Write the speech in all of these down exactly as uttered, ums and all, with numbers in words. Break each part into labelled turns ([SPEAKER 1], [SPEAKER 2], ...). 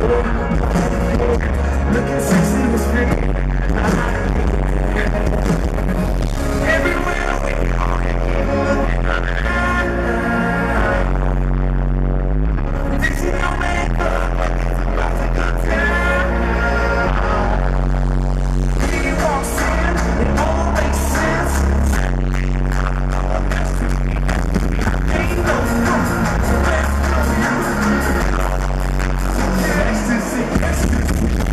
[SPEAKER 1] Looking sexy in the street. Everywhere we go. Dixie no makeup, it's about to go down. He walks in, it all makes sense. Ain't no fun, let's go. Ecstasy, ecstasy.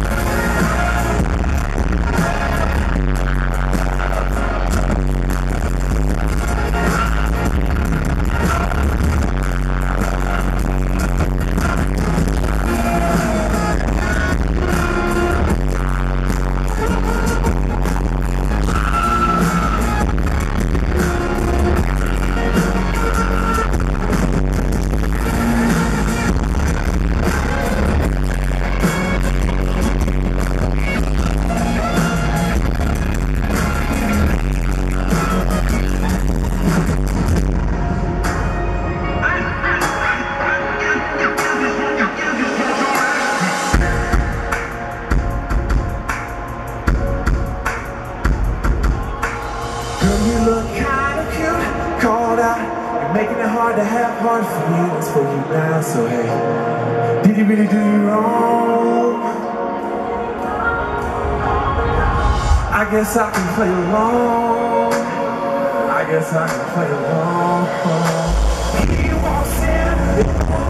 [SPEAKER 1] You look kinda cute, called out. You're making it hard to have hard feelings for you now. So hey, did he really do you wrong? I guess I can play along. I guess I can play along. He walks in.